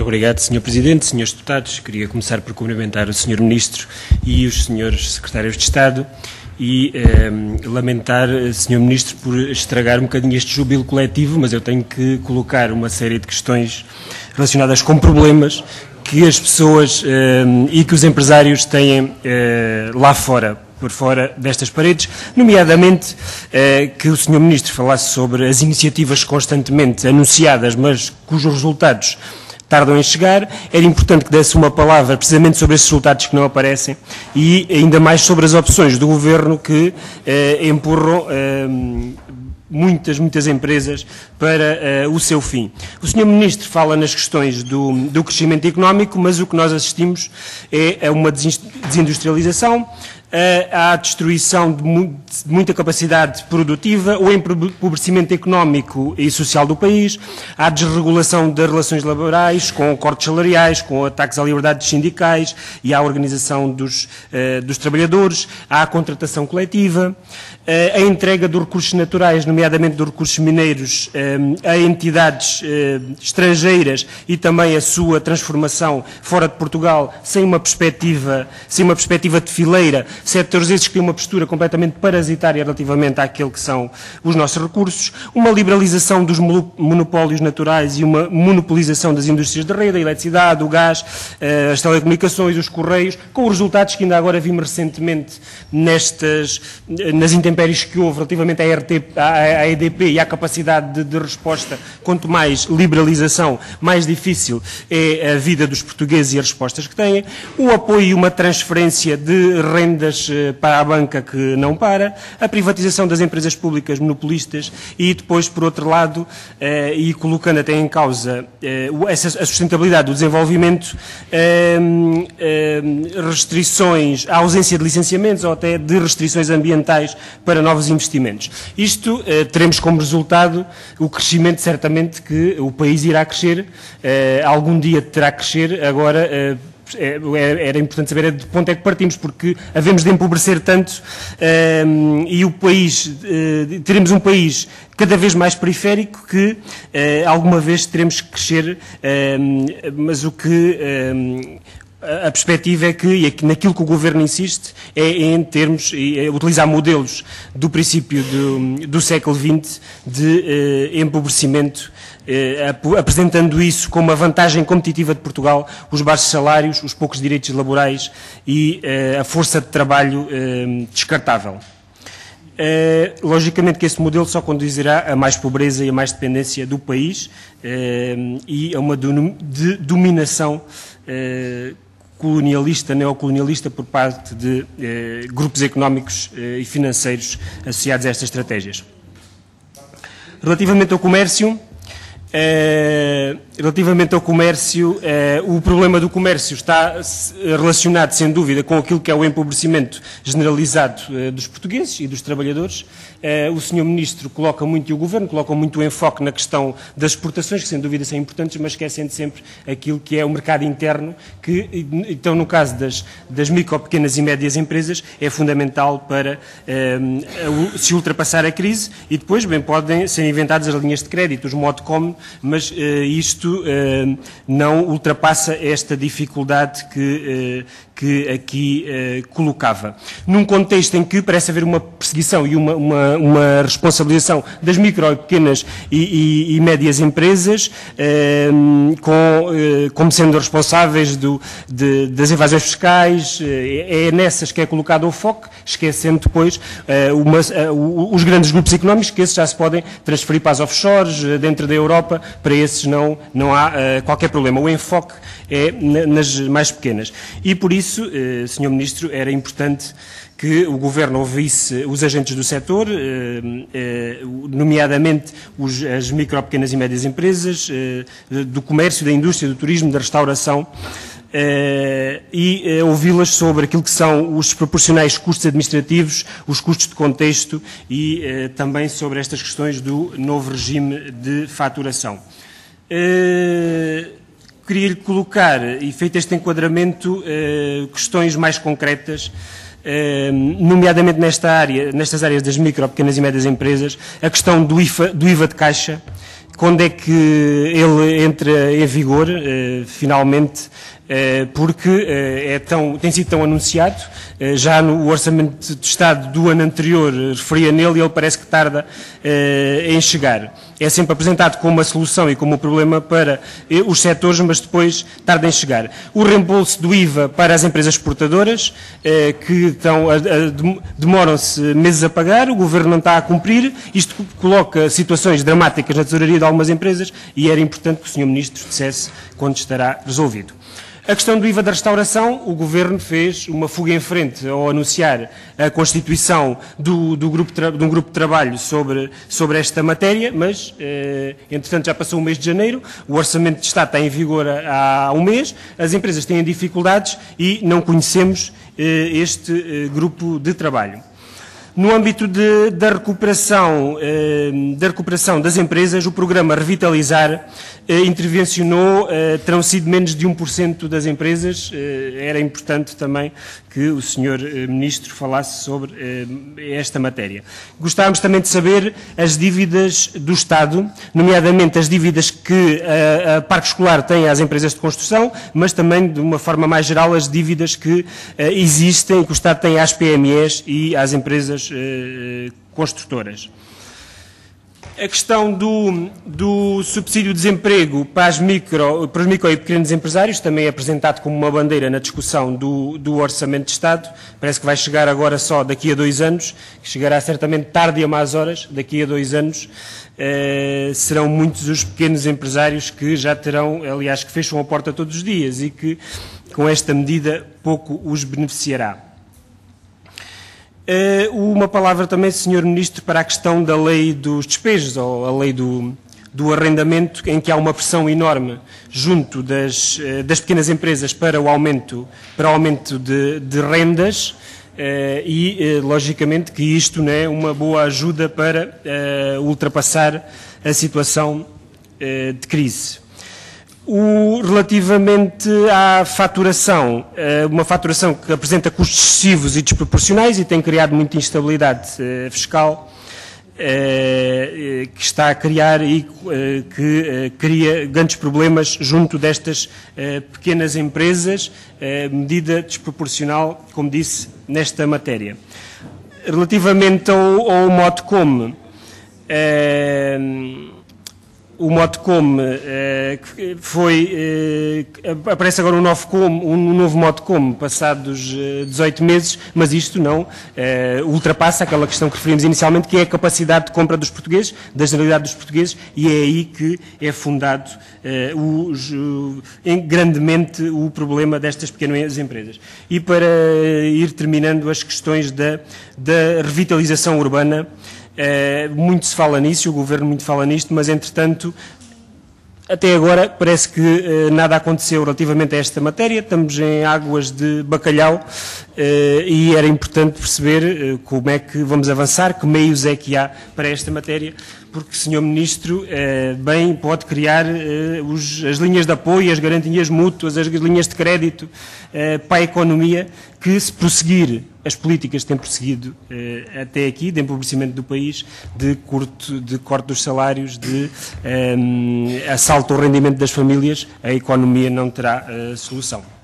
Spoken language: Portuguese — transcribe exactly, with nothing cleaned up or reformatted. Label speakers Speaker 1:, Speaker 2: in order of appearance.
Speaker 1: Muito obrigado, senhor Presidente, senhores deputados. Queria começar por cumprimentar o senhor Ministro e os senhores Secretários de Estado e eh, lamentar, senhor Ministro, por estragar um bocadinho este júbilo coletivo, mas eu tenho que colocar uma série de questões relacionadas com problemas que as pessoas eh, e que os empresários têm eh, lá fora, por fora destas paredes, nomeadamente eh, que o senhor Ministro falasse sobre as iniciativas constantemente anunciadas, mas cujos resultados tardam em chegar. Era importante que desse uma palavra precisamente sobre esses resultados que não aparecem e ainda mais sobre as opções do Governo que eh, empurram eh, muitas, muitas empresas para uh, o seu fim. O senhor Ministro fala nas questões do, do crescimento económico, mas o que nós assistimos é a uma desindustrialização, à destruição de muita capacidade produtiva, o empobrecimento económico e social do país, à desregulação das relações laborais, com cortes salariais, com ataques à liberdade sindicais e à organização dos, uh, dos trabalhadores, à contratação coletiva, uh, a entrega dos recursos naturais, nomeadamente dos recursos mineiros, uh, a entidades uh, estrangeiras e também a sua transformação fora de Portugal, sem uma perspectiva, sem uma perspectiva de fileira, setores esses que têm uma postura completamente parasitária relativamente àquele que são os nossos recursos, uma liberalização dos monopólios naturais e uma monopolização das indústrias da rede, a eletricidade, o gás, as telecomunicações, os correios, com os resultados que ainda agora vimos recentemente nestas, nas intempéries que houve relativamente à, R T, à E D P e à capacidade de, de resposta. Quanto mais liberalização, mais difícil é a vida dos portugueses e as respostas que têm, o apoio e uma transferência de rendas para a banca que não para, a privatização das empresas públicas monopolistas e depois, por outro lado, eh, e colocando até em causa eh, essa, a sustentabilidade do desenvolvimento, eh, eh, restrições, a ausência de licenciamentos ou até de restrições ambientais para novos investimentos. Isto eh, teremos como resultado o crescimento, certamente, que o país irá crescer, eh, algum dia terá que crescer, agora eh, era importante saber de que ponto é que partimos, porque havemos de empobrecer tanto um, e o país, uh, teremos um país cada vez mais periférico que uh, alguma vez teremos que crescer, um, mas o que... Um, a perspectiva é que, e aqui, naquilo que o Governo insiste, é em termos, é utilizar modelos do princípio do, do século vinte de eh, empobrecimento, eh, ap apresentando isso como uma vantagem competitiva de Portugal, os baixos salários, os poucos direitos laborais e eh, a força de trabalho eh, descartável. Eh, logicamente que esse modelo só conduzirá a mais pobreza e a mais dependência do país eh, e a uma de dominação eh, colonialista, neocolonialista, por parte de eh, grupos económicos eh, e financeiros associados a estas estratégias. Relativamente ao comércio, eh, relativamente ao comércio, eh, o problema do comércio está relacionado, sem dúvida, com aquilo que é o empobrecimento generalizado eh, dos portugueses e dos trabalhadores. Eh, o senhor Ministro coloca muito, e o Governo coloca muito o enfoque na questão das exportações, que sem dúvida são importantes, mas esquecendo sempre aquilo que é o mercado interno, que, então, no caso das, das micro, pequenas e médias empresas, é fundamental para eh, se ultrapassar a crise e depois, bem, podem ser inventadas as linhas de crédito, os modcom, mas eh, isto eh, não ultrapassa esta dificuldade que, eh, que aqui eh, colocava. Num contexto em que parece haver uma perseguição e uma, uma, uma responsabilização das micro, pequenas e, e, e médias empresas, eh, com, eh, como sendo responsáveis do, de, das evasões fiscais, eh, é nessas que é colocado o foco, esquecendo depois eh, uma, uh, os grandes grupos económicos, que esses já se podem transferir para as offshores, uh, dentro da Europa, para esses não, não há uh, qualquer problema. O enfoque é nas mais pequenas. E por isso, eh, senhor Ministro, era importante que o Governo ouvisse os agentes do setor, eh, eh, nomeadamente os, as micro, pequenas e médias empresas, eh, do comércio, da indústria, do turismo, da restauração, eh, e eh, ouvi-las sobre aquilo que são os proporcionais custos administrativos, os custos de contexto e eh, também sobre estas questões do novo regime de faturação. Eh, Queria-lhe colocar, e feito este enquadramento, eh, questões mais concretas, eh, nomeadamente nesta área, nestas áreas das micro, pequenas e médias empresas, a questão do I F A, do I V A de caixa, quando é que ele entra em vigor, uh, finalmente, uh, porque uh, é tão, tem sido tão anunciado, uh, já no Orçamento de Estado do ano anterior uh, referia nele e ele parece que tarda uh, em chegar. É sempre apresentado como uma solução e como um problema para uh, os setores, mas depois tarda em chegar. O reembolso do I V A para as empresas exportadoras, uh, que estão a, a, demoram-se meses a pagar, o Governo não está a cumprir, isto coloca situações dramáticas na tesouraria de algumas empresas e era importante que o senhor Ministro dissesse quando estará resolvido. A questão do I V A da restauração, o Governo fez uma fuga em frente ao anunciar a constituição do, do grupo de um grupo de trabalho sobre, sobre esta matéria, mas, eh, entretanto, já passou o mês de janeiro, o Orçamento de Estado está em vigor há, há um mês, as empresas têm dificuldades e não conhecemos eh, este eh, grupo de trabalho. No âmbito de, da, recuperação, eh, da recuperação das empresas, o programa Revitalizar eh, intervencionou, eh, terão sido menos de um por cento das empresas. Eh, era importante também que o senhor eh, Ministro falasse sobre eh, esta matéria. Gostávamos também de saber as dívidas do Estado, nomeadamente as dívidas que a, a Parque Escolar tem às empresas de construção, mas também, de uma forma mais geral, as dívidas que eh, existem, que o Estado tem às P M Es e às empresas construtoras. A questão do, do subsídio de desemprego para, as micro, para os micro e pequenos empresários também é apresentado como uma bandeira na discussão do, do Orçamento de Estado. Parece que vai chegar agora só daqui a dois anos, que chegará certamente tarde e a más horas, daqui a dois anos. Uh, serão muitos os pequenos empresários que já terão, aliás, que fecham a porta todos os dias e que com esta medida pouco os beneficiará. Uh, uma palavra também, senhor Ministro, para a questão da lei dos despejos, ou a lei do, do arrendamento, em que há uma pressão enorme junto das, uh, das pequenas empresas para o aumento, para o aumento de, de rendas, uh, e, uh, logicamente, que isto não é uma boa ajuda para uh, ultrapassar a situação uh, de crise. O, relativamente à faturação, uma faturação que apresenta custos excessivos e desproporcionais e tem criado muita instabilidade fiscal, que está a criar e que cria grandes problemas junto destas pequenas empresas, medida desproporcional, como disse, nesta matéria. Relativamente ao, ao Modcom, o Modcom eh, foi, eh, aparece agora um novo, com, um novo Modcom passados eh, dezoito meses, mas isto não eh, ultrapassa aquela questão que referimos inicialmente, que é a capacidade de compra dos portugueses, da generalidade dos portugueses, e é aí que é fundado eh, o, o, em, grandemente o problema destas pequenas empresas. E para ir terminando as questões da, da revitalização urbana, Uh, muito se fala nisso, o Governo muito fala nisto, mas, entretanto, até agora parece que uh, nada aconteceu relativamente a esta matéria, estamos em águas de bacalhau uh, e era importante perceber uh, como é que vamos avançar, que meios é que há para esta matéria, porque, senhor Ministro, uh, bem pode criar uh, os, as linhas de apoio, as garantias mútuas, as linhas de crédito uh, para a economia, que, se prosseguir as políticas que têm prosseguido eh, até aqui, de empobrecimento do país, de, curto, de corte dos salários, de eh, assalto ao rendimento das famílias, a economia não terá eh, solução.